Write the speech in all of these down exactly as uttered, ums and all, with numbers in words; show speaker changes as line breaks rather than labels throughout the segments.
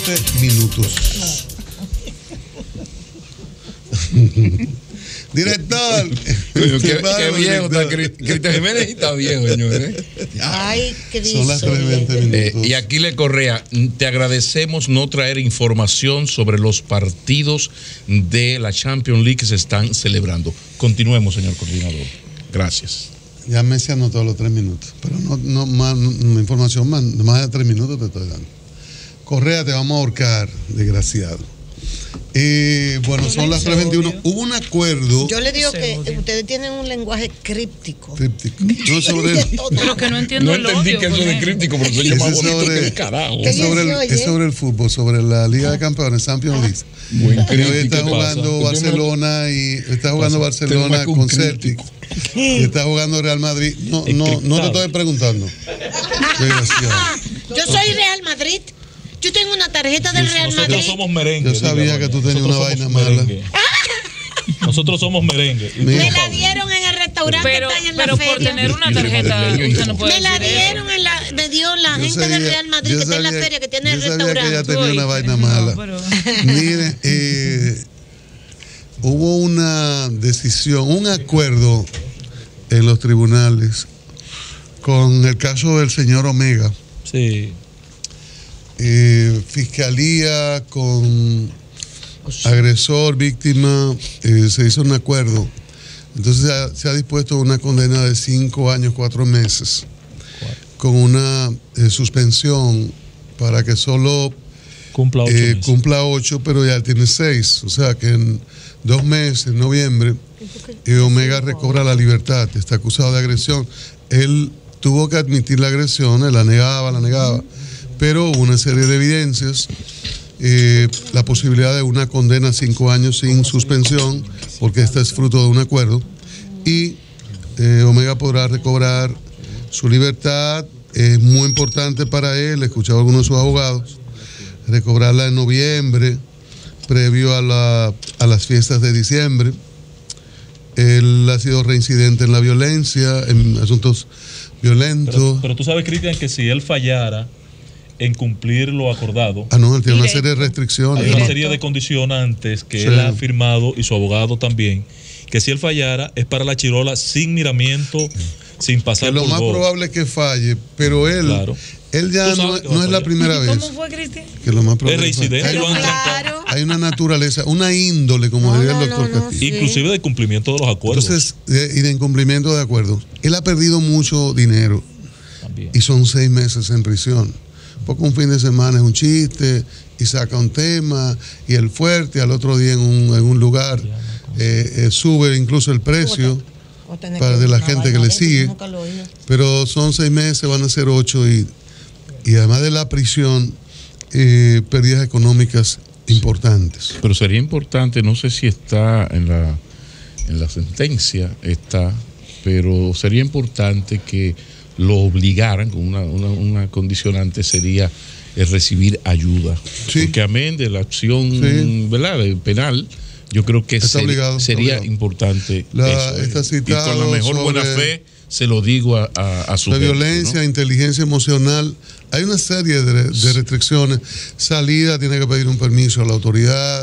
trece minutos. Director.
Qué, qué viejo está Cristian Jiménez, está viejo, señores.
Ay, Cristo.
Son las tres veinte minutos.
Eh, y Aquiles Correa, te agradecemos no traer información sobre los partidos de la Champions League que se están celebrando. Continuemos, señor coordinador. Gracias.
Ya Messi anotó los tres minutos, pero no, no más no, información más, más de tres minutos te estoy dando. Correa, te vamos a ahorcar, desgraciado. Y bueno, son las tres veintiuno. Hubo un acuerdo.
Yo le digo que ustedes tienen un lenguaje críptico.
Críptico. No sobre el,
pero que no entiendo
no
el
entendí
odio,
que eso de críptico, pero soy más bonito
sobre,
que el carajo.
Es sobre el, es sobre el fútbol, sobre la Liga de Campeones, Champions League.
Buen crítico,
hoy está jugando
pasa?
Barcelona y está jugando pasa? Barcelona con Celtic. Y está jugando Real Madrid. No, no, no te estoy preguntando. Desgraciado.
Yo soy Real Madrid. Yo tengo una tarjeta del Real Madrid.
Nosotros somos merengue.
Yo sabía que tú tenías una vaina mala.
Nosotros somos merengue.
Me la dieron en el restaurante
pero,
que está ahí en
pero
la feria.
por tener una tarjeta usted no puede
me la
decir
dieron
eso.
en la, me dio la
Yo
gente
sabía,
del Real Madrid que está en la
sabía,
feria, que tiene el
yo sabía
restaurante.
que ella tenía una vaina
no,
mala.
pero...
Mire, eh, hubo una decisión, un acuerdo en los tribunales con el caso del señor Omega.
Sí.
Eh, fiscalía con agresor, víctima, eh, se hizo un acuerdo. Entonces se ha, se ha dispuesto una condena de cinco años, cuatro meses, con una eh, suspensión para que solo
cumpla ocho,
eh,
meses.
cumpla ocho, pero ya tiene seis. O sea que en dos meses, en noviembre, eh, Omega recobra la libertad. Está acusado de agresión. Él tuvo que admitir la agresión, él la negaba, la negaba. Pero hubo una serie de evidencias, eh, la posibilidad de una condena a cinco años sin suspensión, porque esta es fruto de un acuerdo, y eh, Omega podrá recobrar su libertad. Es muy importante para él, he escuchado a algunos de sus abogados, recobrarla en noviembre, previo a, la, a las fiestas de diciembre. Él ha sido reincidente en la violencia, en asuntos violentos.
Pero, pero tú sabes, Cristian, que si él fallara en cumplir lo acordado.
Ah, no, él tiene una serie de restricciones.
Hay una serie de condicionantes que sí. él ha firmado y su abogado también, que si él fallara es para la chirola sin miramiento, sin pasar
que lo
por
más
voz.
probable es que falle, pero él, claro. él ya no, no es la primera vez.
¿Cómo fue, Cristian?
Que lo más probable
es reincidente.
Hay,
lo han
claro.
hay una naturaleza, una índole, como no, diría el doctor
no, no,
Castillo.
Inclusive de cumplimiento de los acuerdos.
Entonces, de, y de incumplimiento de acuerdos. Él ha perdido mucho dinero.
También.
Y son seis meses en prisión. Porque un fin de semana es un chiste y saca un tema y el fuerte al otro día en un, en un lugar eh, eh, sube incluso el precio para de la gente que le sigue. Pero son seis meses, van a ser ocho y, y además de la prisión, eh, pérdidas económicas importantes.
Pero sería importante, no sé si está en la, en la sentencia, está, pero sería importante que lo obligaran, con una, una, una condicionante sería el recibir ayuda. Sí. Porque amén de la acción sí. ¿verdad? penal, yo creo que ser, obligado, sería obligado. importante
la,
eso. Y con la mejor buena fe se lo digo a, a, a su
la
gente,
violencia,
¿no?
Inteligencia emocional. Hay una serie de, de restricciones. Salida, tiene que pedir un permiso a la autoridad.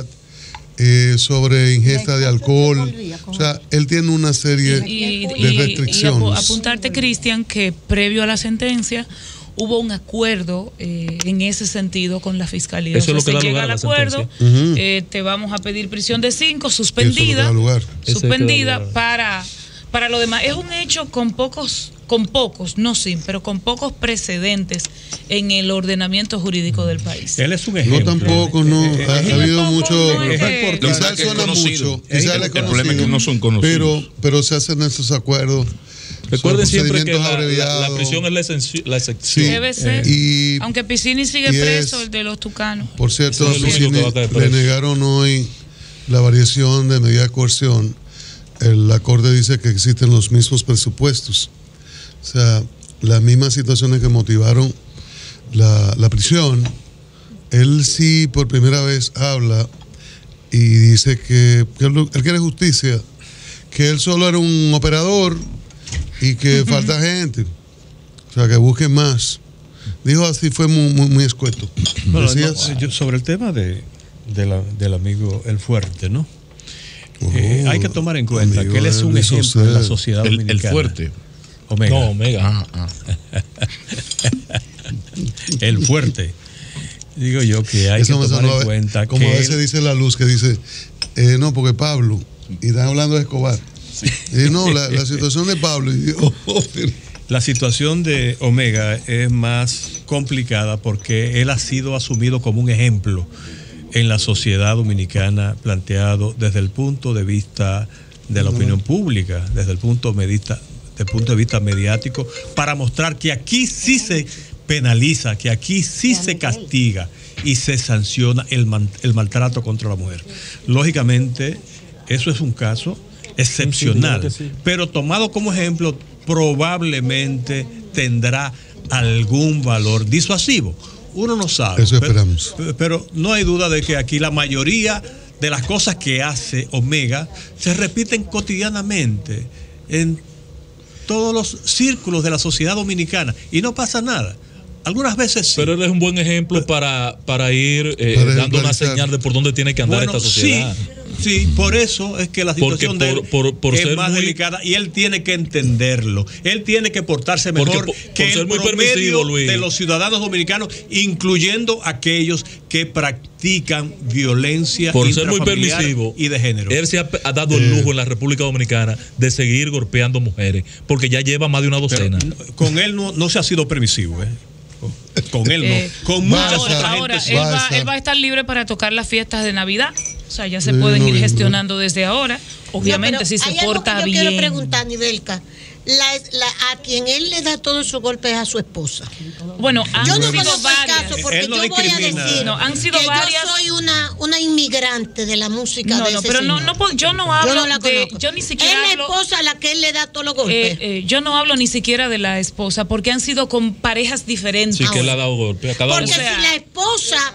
Eh, sobre ingesta de alcohol, o sea, él tiene una serie
y,
de
y,
restricciones.
Y apuntarte, Cristian, que previo a la sentencia hubo un acuerdo eh, en ese sentido con la fiscalía.
Eso
o sea,
es lo que da
se
lugar
llega al
a la
acuerdo, uh-huh. eh, te vamos a pedir prisión de cinco, suspendida, suspendida para, para lo demás. Es un hecho con pocos, con pocos, no sin, pero con pocos precedentes en el ordenamiento jurídico del país.
Él es un ejemplo.
No tampoco, no. Ha, ha habido mucho.
No es que,
quizás suena mucho. Quizás
el problema es que no son conocidos.
Pero, pero se hacen esos acuerdos.
Recuerden siempre que la, la, la prisión es la, esenci- la excepción.
Sí. Debe ser.
Eh, y,
Aunque Piscini sigue preso, es, el de los Tucanos.
Por cierto, a Piscini le negaron hoy la variación de medida de coerción. El, la Corte dice que existen los mismos presupuestos. O sea, las mismas situaciones que motivaron la, la prisión. Él sí por primera vez habla y dice que, que él, él quiere justicia, que él solo era un operador y que uh-huh. falta gente, o sea, que busquen más. dijo así, fue muy, muy, muy escueto.
Bueno, no, yo, sobre el tema de, de la, del amigo El Fuerte, ¿no? Oh, eh, hay que tomar en cuenta que él es un ejemplo en la sociedad
el,
dominicana.
El Fuerte.
Omega.
No, Omega. Ah, ah.
El Fuerte. Digo yo que hay Eso que tomar en cuenta
como que a veces él... dice La Luz, que dice, eh, no, porque Pablo, y están hablando de Escobar. Sí. Y no, la, la situación de Pablo. Y digo, oh,
la situación de Omega es más complicada porque él ha sido asumido como un ejemplo en la sociedad dominicana, planteado desde el punto de vista de la opinión pública, desde el punto de vista, desde el punto de vista mediático, para mostrar que aquí sí se penaliza, que aquí sí se castiga y se sanciona el, man, el maltrato contra la mujer. Lógicamente, eso es un caso excepcional, sí, sí, pero tomado como ejemplo, probablemente tendrá algún valor disuasivo. Uno no sabe.
Eso esperamos.
Pero, pero no hay duda de que aquí la mayoría de las cosas que hace Omega se repiten cotidianamente en todos los círculos de la sociedad dominicana y no pasa nada. Algunas veces sí.
Pero él es un buen ejemplo para, para ir eh, para dando una señal de por dónde tiene que andar
bueno,
esta sociedad.
Sí, sí, por eso es que la situación
Porque
de él
por, por, por
es
ser
más
muy,
delicada y él tiene que entenderlo. Él tiene que portarse mejor
por,
que
por ser
el
muy
promedio
Luis.
de los ciudadanos dominicanos, incluyendo aquellos que practican violencia
por ser muy permisivo
y de género.
Él se ha, ha dado el lujo en la República Dominicana de seguir golpeando mujeres, porque ya lleva más de una docena.
Pero con él no, no se ha sido permisivo, ¿eh? Con él no, eh, con mucha
ahora,
otra
ahora
gente.
Él va, él va a estar libre para tocar las fiestas de Navidad. O sea, ya se pueden ir gestionando desde ahora. Obviamente, no, si se porta bien.
Yo quiero preguntar, Nivelka, la, la, a quien él le da todos sus golpes a su esposa.
Bueno, han
yo no
sido varias.
Caso porque
no
yo voy a decir
no, han sido
que
varias.
Yo soy una, una inmigrante de la música
no,
de
no,
ese
pero
señor.
no, no, yo no hablo
yo no
de, yo ni siquiera
es la
hablo,
esposa a la que él le da todos los golpes.
Eh, eh, yo no hablo ni siquiera de la esposa, porque han sido con parejas diferentes.
Sí, que él ha dado golpes a cada
porque
uno.
si la esposa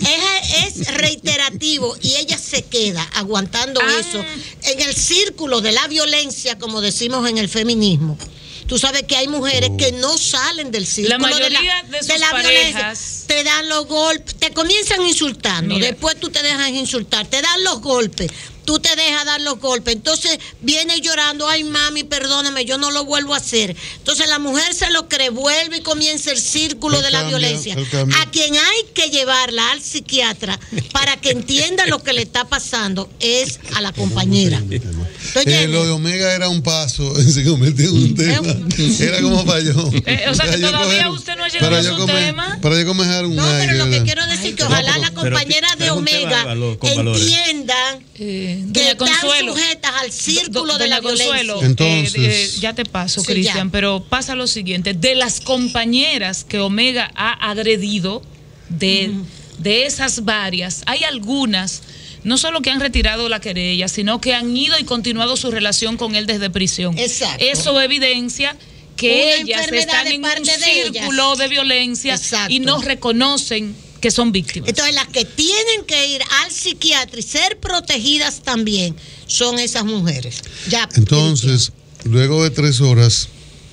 es, es reiterativo y ella se queda aguantando ah. eso en el círculo de la violencia, como decimos en el feminismo. Tú sabes que hay mujeres oh. que no salen del círculo
la mayoría
de la,
de sus
de la
parejas
violencia. Te dan los golpes, te comienzan insultando, Mira. después tú te dejas insultar, te dan los golpes, tú te dejas dar los golpes, entonces viene llorando, ay mami, perdóname, yo no lo vuelvo a hacer. Entonces la mujer se lo cree, vuelve y comienza el círculo el de cambio, la violencia. A quien hay que llevarla al psiquiatra para que entienda lo que le está pasando es a la compañera.
Eh, lo de Omega era un paso, se convirtió en un tema. Era como para yo.
Eh, o sea que todavía coger, usted no ha llegado a su
comer,
tema.
Para yo comer un
No,
aire,
pero lo
¿verdad?
que quiero decir que ojalá no, la compañera pero, de pero Omega valor, entiendan eh, que están Consuelo, sujetas al círculo do, de la
Consuelo,
violencia.
Entonces,
eh, eh, ya te paso, sí, Cristian, pero pasa lo siguiente, de las compañeras que Omega ha agredido, de, uh-huh. de esas varias, hay algunas no solo que han retirado la querella, sino que han ido y continuado su relación con él desde prisión.
Exacto.
Eso evidencia que Una ellas están en un círculo de, de violencia Exacto. y no reconocen que son víctimas.
Entonces las que tienen que ir al psiquiatra y ser protegidas también son esas mujeres. Ya,
Entonces, luego de tres horas,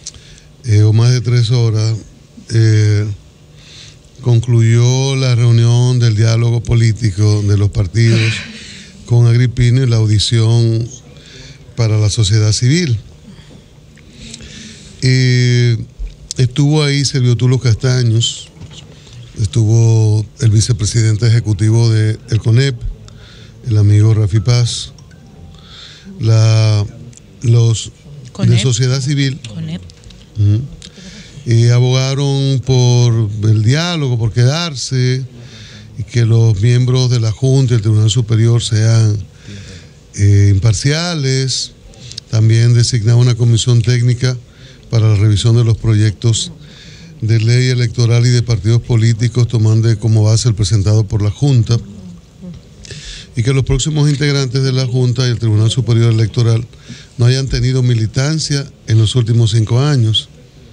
eh, o más de tres horas, eh, concluyó la reunión del diálogo político de los partidos con Agripino y la audición para la sociedad civil. Eh, estuvo ahí Servio Tulo Castaños, estuvo el vicepresidente ejecutivo del CONEP, el amigo Rafi Paz, la, los
CONEP.
de sociedad civil.
CONEP.
Uh-huh. Y abogaron por el diálogo, por quedarse, y que los miembros de la Junta y el Tribunal Superior sean eh, imparciales. También designaba una comisión técnica para la revisión de los proyectos de ley electoral y de partidos políticos, tomando como base el presentado por la Junta, y que los próximos integrantes de la Junta y el Tribunal Superior Electoral no hayan tenido militancia en los últimos cinco años.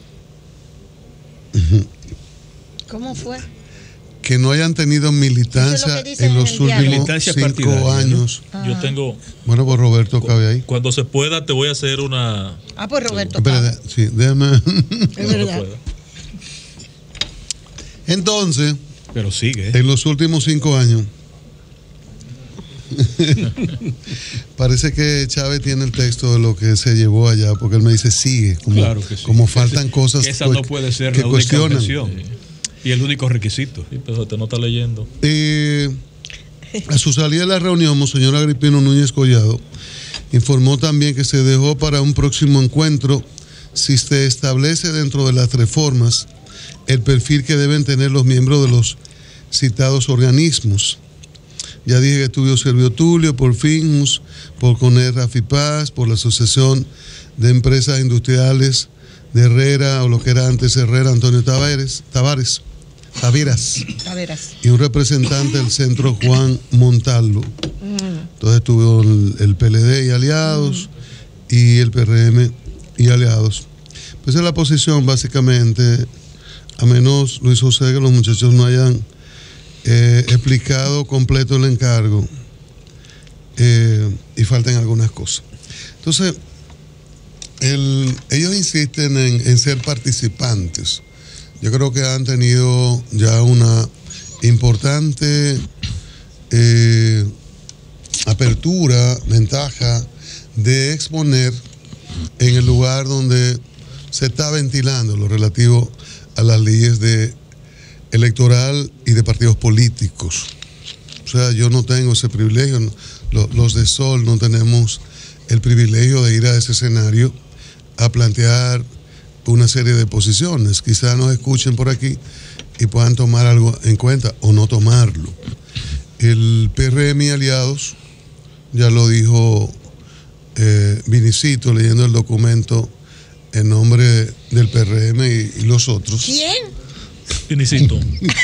¿Cómo fue?
Que no hayan tenido militancia es en los en últimos cinco años.
¿No? Ah. Yo tengo.
Bueno, pues Roberto cabe ahí.
Cuando se pueda, te voy a hacer una.
Ah, pues Roberto.
Espera, sí, déjame.
Es verdad.
Entonces,
pero sigue.
En los últimos cinco años, parece que Chávez tiene el texto de lo que se llevó allá, porque él me dice sigue, como,
claro que sí.
como faltan cosas
que esa no puede ser
que
la
cuestionan.
única objeción y el único requisito.
Sí, pero te no está leyendo.
Eh, a su salida de la reunión, Monseñor Agripino Núñez Collado informó también que se dejó para un próximo encuentro si se establece dentro de las reformas el perfil que deben tener los miembros de los citados organismos. Ya dije que estuvo Servio Tulio, por Finmus, por CONER Rafipaz, por la Asociación de Empresas Industriales de Herrera, o lo que era antes Herrera, Antonio Tavares, Tavares, Taveras,
Taveras.
Y un representante del centro, Juan Montalvo. Mm. Entonces estuvo el, el P L D y aliados, mm. y el P R M y aliados. Pues es la posición, básicamente, a menos, Luis José, que los muchachos no hayan Eh, explicado completo el encargo, eh, y faltan algunas cosas. Entonces, el, ellos insisten en, en ser participantes. Yo creo que han tenido ya una importante eh, apertura, ventaja de exponer en el lugar donde se está ventilando lo relativo a las leyes de electoral y de partidos políticos. O sea, yo no tengo ese privilegio, los de Sol no tenemos el privilegio de ir a ese escenario a plantear una serie de posiciones. Quizás nos escuchen por aquí y puedan tomar algo en cuenta o no tomarlo. El P R M y aliados, ya lo dijo eh, Vinicito leyendo el documento en nombre del P R M y, y los otros.
¿Quién?
Vinicito.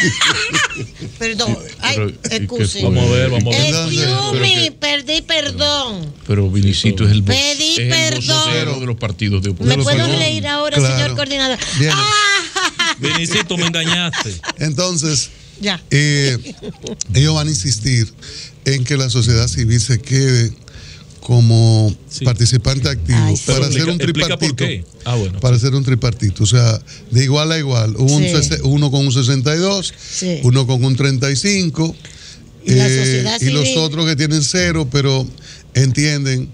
Perdón. Ay, excuse.
Vamos a ver, vamos a ver.
Excuse, perdí perdón.
Pero Vinicito es el voz,
Pedí
es
perdón.
el vocero de los partidos de oposición.
¿Me puedo leer ahora, claro, señor coordinador?
Ah. Vinicito, me engañaste.
Entonces,
ya.
Eh, ellos van a insistir en que la sociedad civil se quede como sí. participante activo. Ay, sí.
explica,
para hacer un tripartito.
¿Por qué? Ah, bueno.
Para hacer un tripartito, o sea, de igual a igual. Hubo sí. un, uno con un sesenta y dos, sí. uno con un treinta y cinco,
y, eh,
y los otros que tienen cero, pero entienden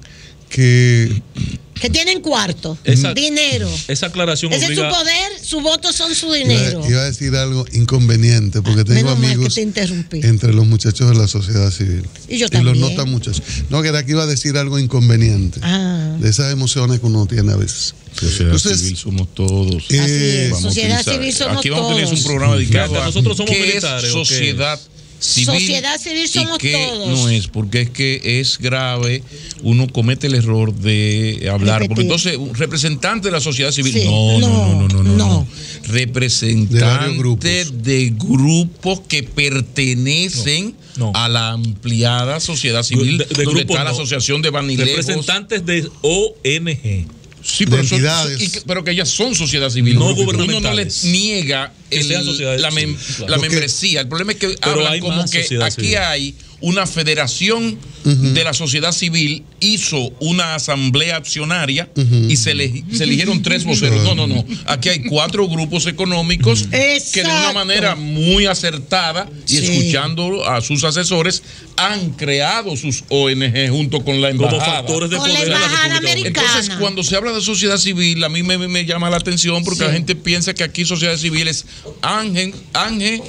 que...
Que tienen cuarto,
esa,
dinero.
Esa aclaración
Ese
obliga...
es su poder, sus votos son su dinero.
Iba, iba a decir algo inconveniente, porque tengo
Menos
amigos
que te
entre los muchachos de la sociedad civil.
Y yo
y
también.
los no tan muchachos. No, que era que iba a decir algo inconveniente. Ah. De esas emociones que uno tiene a veces.
Sociedad
Entonces,
civil somos todos.
Eh, Así es.
Vamos
sociedad civil somos
Aquí vamos
todos.
a tener un programa dedicado
Claro,
a
nosotros somos
¿qué
militares,
es sociedad civil?
Sociedad civil somos
y qué
todos.
No es, porque es que es grave, uno comete el error de hablar,
Repetir.
porque entonces un representante de la sociedad civil,
sí.
no, no, no, no, no, no,
no.
representante
de grupos.
de grupos que pertenecen
no, no.
a la ampliada sociedad civil,
de, de
donde
grupos,
está la
no.
asociación de Banilejos.
Representantes de O N G.
Sí, pero, son,
entidades.
y, pero que ellas son sociedad civil.
No
Uno
gubernamentales.
no les niega el, la, mem, claro. la membresía. El problema es que hablan como que aquí civil. hay una federación uh-huh. de la sociedad civil, hizo una asamblea accionaria uh-huh. y se, le, se eligieron tres voceros. No, no, no. Aquí hay cuatro grupos económicos
Exacto.
que de una manera muy acertada y sí. escuchando a sus asesores han creado sus O N G junto con la embajada.
Como factores de
con
poder
la
en la República
Americana.
Entonces, cuando se habla de sociedad civil, a mí me, me llama la atención porque sí. la gente piensa que aquí sociedad civil es Ángel, Ángel.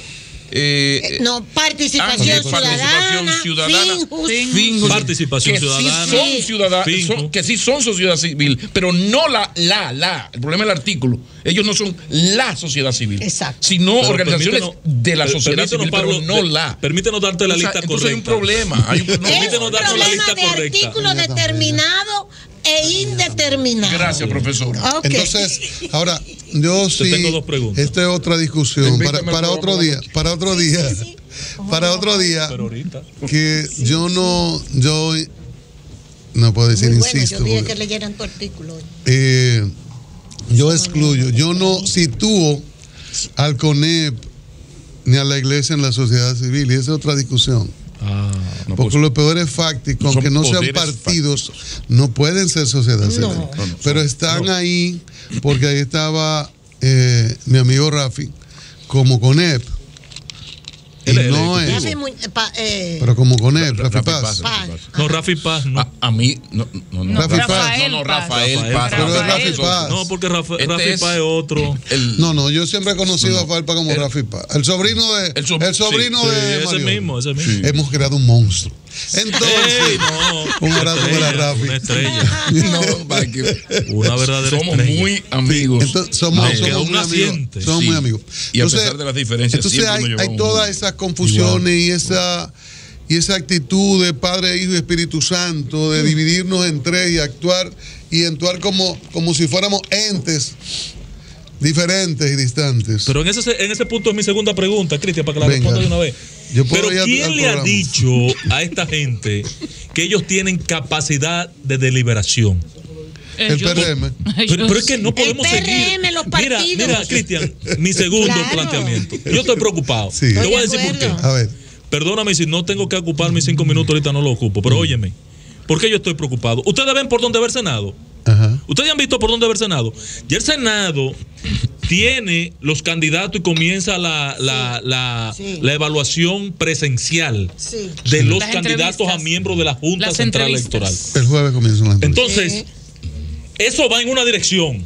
Eh,
no, participación
Ángel,
ciudadana,
participación ciudadana,
Finjus,
Finjus,
participación
que
ciudadana,
sí son ciudadanos, son, que sí son sociedad civil, pero no la, la, la. El problema es el artículo. Ellos no son la sociedad civil,
exacto,
sino pero organizaciones de la sociedad civil,
Pablo,
pero no la.
Permítenos darte la lista
o sea,
correcta.
Hay un problema. Hay un, no,
permítenos darte la lista de correcta. Artículo determinado e indeterminado.
Gracias, profesora.
Okay.
Entonces, ahora yo sí.
Te tengo dos preguntas.
Esta es otra discusión para, para otro día, para otro día, sí, sí, sí. para otro día.
Pero ahorita.
Que yo no, yo no puedo decir,
Muy bueno,
insisto.
Yo dije
porque,
que leyeran tu artículo.
Eh, yo excluyo, yo no sitúo al CONEP ni a la iglesia en la sociedad civil, y esa es otra discusión.
Ah, no,
porque
pues,
los poderes fácticos, aunque no sean partidos, fácticos. no pueden ser sociedad civil. No, no, no, pero están no. ahí porque ahí estaba eh, mi amigo Rafi como CONEP. Y no es.
Rafi Mu- pa- eh,
Pero como con él, Rafi
Rafi
Paz.
Paz.
Pa-
No, Rafi Paz, no.
A, a mí, no, no, no.
Rafi Paz.
No, no, Rafael
Rafael
Paz.
Pero es
Rafael
Rafi Paz.
No, porque Rafa,
Este
Rafi
es
Paz es otro.
el-
No, no, yo siempre he conocido
No, no.
a Falpa como
El-
Rafi Paz. El sobrino de.
El
El,
sob-
sobrino
Sí,
de.
ese
Mario.
mismo, ese mismo.
Sí.
Hemos creado un monstruo. Entonces.
Ey, no.
Un abrazo
Una
para
estrella,
Rafi.
Una estrella.
No, para que-
Una verdadera
somos
estrella.
muy amigos.
Entonces, somos,
No,
somos
que
muy
aún
amigos.
naciente.
Somos
Sí.
muy amigos.
Y a pesar de las diferencias,
entonces
siempre
hay,
nos
hay
llevamos
todas
muy
esas confusiones y esa y esa actitud de Padre, Hijo y Espíritu Santo de dividirnos en tres y actuar y actuar como, como si fuéramos entes diferentes y distantes.
Pero en ese, en ese punto es mi segunda pregunta, Cristian, para que la
Venga.
responda de una vez.
Yo puedo
Pero
ir al-
¿quién
al
le ha
programa.
dicho a esta gente que ellos tienen capacidad de deliberación?
El P R M.
Pero, pero es que no podemos
P R M,
seguir.
los
Mira,
partidos.
mira, Cristian, mi segundo
Claro.
planteamiento. Yo estoy preocupado.
Sí.
Te voy a
Estoy
decir
de
por qué.
acuerdo.
A ver,
Perdóname si no tengo que ocupar mis cinco minutos, ahorita no lo ocupo. Pero óyeme, ¿por qué yo estoy preocupado? Ustedes ven por dónde va el Senado.
ajá.
Ustedes han visto por dónde va el Senado. Ya el Senado tiene los candidatos y comienza la, la, la,
Sí.
la evaluación presencial
Sí.
de los
Las
candidatos a
entrevistas.
miembros de la Junta
Las
Central
entrevistas.
Electoral.
El jueves comienzan las entrevistas.
Entonces, eso va en una dirección.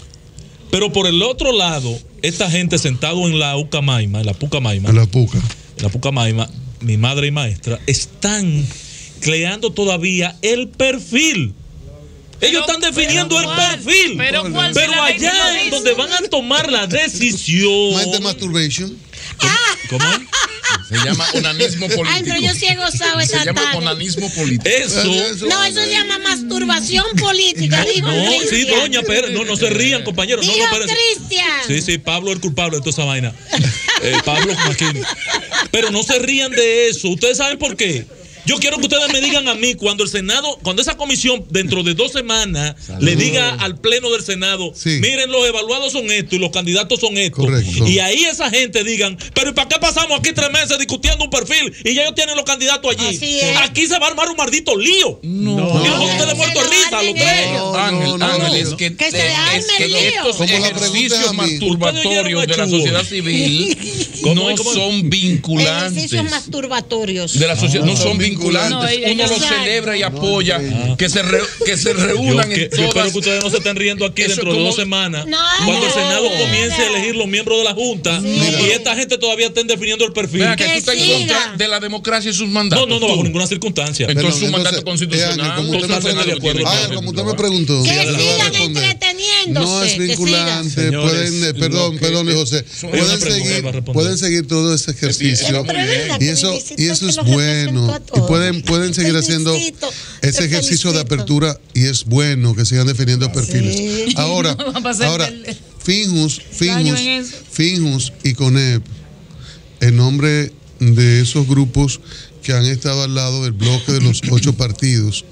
Pero por el otro lado, esta gente sentado en la Ucamaima, en la Pucamaima,
A la puca.
en la Pucamaima, mi madre y maestra, están creando todavía el perfil. Ellos
Pero-
están definiendo
pero
el
¿cuál?
perfil.
Pero ¿cuál?
Pero
Si la ley no
allá
dice.
en donde van a tomar la decisión.
Mind the masturbation.
¿Cómo?
Se llama onanismo político.
Ay, pero yo sí he gozado
Se
esa
llama
tarde.
onanismo político.
Eso.
No, eso se llama masturbación política, dijo
No, sí,
Cristian.
doña, pero no, no se rían, compañeros. No,
Dijo
no, espérense.
Cristian.
Sí, sí, Pablo es el culpable de toda esa vaina. Eh, Pablo Joaquín. Pero no se rían de eso. ¿Ustedes saben por qué? Yo quiero que ustedes me digan a mí cuando el Senado, cuando esa comisión dentro de dos semanas le diga al pleno del Senado,
Sí.
miren, los evaluados son estos y los candidatos son estos.
Correcto.
Y ahí esa gente digan, pero ¿y para qué pasamos aquí tres meses discutiendo un perfil y ya ellos tienen los candidatos allí?
Así es.
Aquí se va a armar un maldito lío.
No.
Y nosotros ustedes muertos de risa, los tres.
No,
Ángel,
no, no,
Ángel,
no.
es que,
Que se
es
arme
que
el lío.
estos
Como la pregunta
ejercicios
es a mí.
masturbatorios de la sociedad civil
¿Cómo,
no
cómo?
son vinculantes.
Ejercicios masturbatorios.
De la sociedad no,
No,
son
son
vinculantes.
No, ella-
Uno
ella
los
sabe.
celebra y apoya que se re- que se
Yo,
reúnan
que-
en
yo espero
todas.
que ustedes no se estén riendo aquí
Eso
dentro de
como-
dos semanas.
No,
cuando el
no.
Senado comience a elegir los miembros de la Junta y esta gente todavía estén definiendo el perfil.
Vea que
Que
tú estás en
siga.
contra de la democracia y sus mandatos.
No, no, no,
tú.
bajo ninguna circunstancia.
Entonces, su
Perdón,
mandato
entonces,
constitucional.
eh, Ángel, como usted
totalmente
me-
de acuerdo.
Ah,
Ángel,
como usted me preguntó,
Que
le voy a
sigan
responder.
entreteniéndose.
No es
que
vinculante,
Señores,
pueden, eh, perdón,
lo que-
perdón, José,
es una
pueden
pregunta, él va a
seguir,
responder.
pueden seguir todo ese ejercicio
Pero, pero es verdad
y
que
eso
Luisito
y eso
que
es
los representó
bueno
a
y
todos.
pueden pueden seguir
Te
haciendo
felicito,
ese
te
ejercicio de
felicito.
apertura y es bueno que sigan defendiendo perfiles.
Sí.
Ahora,
No va a pasar
ahora
el-
Finjus,
daño
Finjus,
en eso.
Finjus y CONEP en nombre de esos grupos que han estado al lado del bloque de los ocho partidos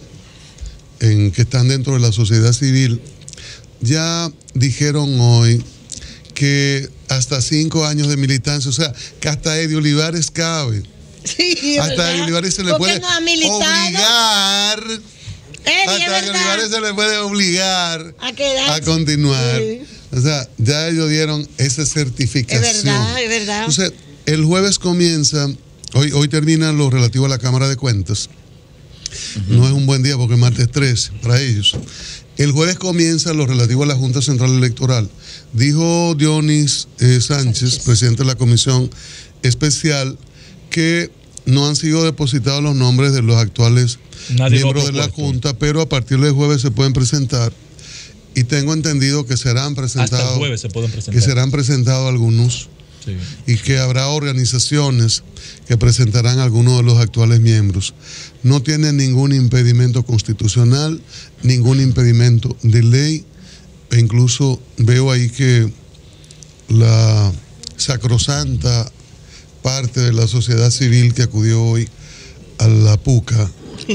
en, que están dentro de la sociedad civil, ya dijeron hoy que hasta cinco años de militancia, o sea, que hasta Eddie Olivares cabe.
Sí, es
Hasta
verdad.
Eddie Olivares se le
¿Por qué
puede
no ha militado?
obligar,
Eddie, es
hasta Eddie
verdad.
Olivares se le puede obligar
A quedarse.
a continuar.
Sí.
O sea, ya ellos dieron esa certificación.
Es verdad, es verdad.
Entonces, el jueves comienza, hoy, hoy termina lo relativo a la Cámara de Cuentas. No es un buen día porque es martes trece para ellos. El jueves comienza lo relativo a la Junta Central Electoral. Dijo Dionis eh, Sánchez,
Sánchez.
presidente de la Comisión Especial, que no han sido depositados los nombres de los actuales
Nadie lo ha
miembros de la
propuesto.
Junta, pero a partir del jueves se pueden presentar. Y tengo entendido que serán presentados.
Hasta el jueves se pueden presentar.
Que serán presentados algunos
Sí.
y que habrá organizaciones que presentarán algunos de los actuales miembros. No tienen ningún impedimento constitucional, ningún impedimento de ley, e incluso veo ahí que la sacrosanta parte de la sociedad civil que acudió hoy a la PUCA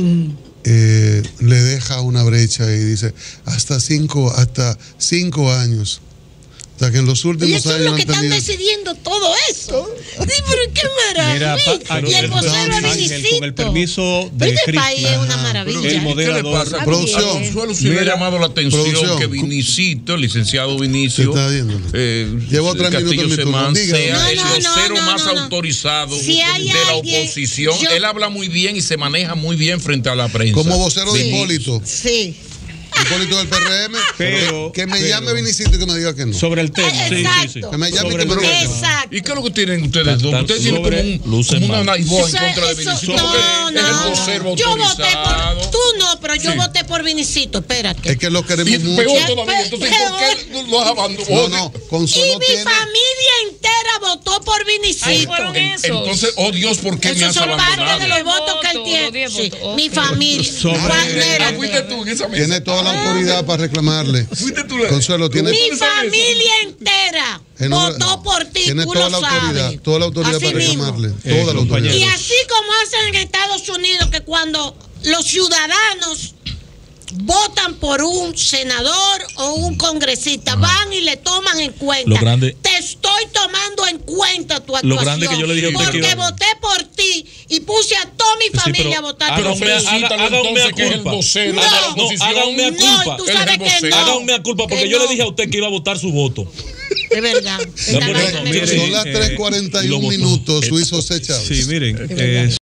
eh, le deja una brecha y dice hasta cinco, hasta cinco años O sea, que en los últimos
y eso
años
es lo que
han
están
tenido...
decidiendo todo eso. Sí, pero qué maravilla.
Mira,
y el vocero es
Ángel,
Vinicito.
con el permiso de
Este
Cristian,
país es una maravilla.
el moderador.
¿Qué le pasa?
Producción.
A Consuelo sí le ha llamado la atención
Producción.
que Vinicito, el licenciado Vinicio,
Se está viendo.
eh,
Llevo tres
Castillo
minutos en mi turno.
Semán,
Diga.
sea
No,
el
no, no,
vocero
no,
más
no, no.
autorizado
Si hay
de la
alguien-
oposición.
yo-
Él habla muy bien y se maneja muy bien frente a la prensa.
Como vocero de
Sí.
Hipólito.
Sí.
Hipólito del P R M.
Pero-
que me
pero-
llame Vinicito y que me diga que no.
Sobre el tema.
Eh,
Sí, sí, sí.
exacto.
Que me llame
Sobre
y que
el
me diga.
tema.
Exacto.
¿Y qué es lo que tienen ustedes dos?
Tan-
Ustedes tienen como,
sobre-
un,
lucen
como una
mal.
naivó en
Eso-
contra de
eso-
Vinicito.
no,
porque es el
no.
vocero
Yo voté
autorizado.
por. Tú no, pero yo
Sí.
voté por Vinicito, espérate.
Es que lo queremos
Y
mucho.
peor
Ya,
todavía. Entonces, ¿por qué
peor.
lo has abandonado?
No, no,
y
Consuelo
mi
tiene.
familia entera votó por
Ahí
Vinicito.
fueron
En-
esos.
Entonces, oh Dios, ¿por qué me
Esos
has
son parte
abandonado?
de los votos que él
Votos,
tiene.
diez
Sí,
votos,
mi
ok.
familia.
Sobre-
Juan,
Ah,
espérate.
fuiste tú en esa mesa.
Tiene toda la autoridad para reclamarle.
Fuiste tú la-
Consuelo, tiene,
Mi
esa mesa?
familia entera
En una-
votó por ti,
tiene
tú
toda
lo
la autoridad,
sabes.
toda la autoridad
Así
para
mismo.
reclamarle.
Eh,
Toda la
compañero.
autoridad.
Y así como hacen en Estados Unidos, que cuando los ciudadanos votan por un senador o un congresista, van y le toman en cuenta.
Lo grande-
Te estoy tomando en cuenta tu actuación.
Lo grande que yo le dije a usted
porque
que iba-
voté por ti y puse a toda mi
Sí,
familia
pero
a votar
haga
por
un
ti.
mea- haga-
Felicítalo
haga un
entonces,
mea
que es el
culpa.
vocero
No,
de la
no,
oposición.
haga un mea
No,
culpa.
y tú
Él es
sabes
el
que
vocero.
no.
Haga un mea culpa porque
Que
yo le
no.
dije a usted que iba a votar su voto.
De verdad.
No,
Esta
pero
vaina
no,
me
mire,
gusta.
Son las
eh,
tres cuarenta y
lo
uno
votó.
minutos, Suizo Chávez.
Sí, miren,
verdad.
eh,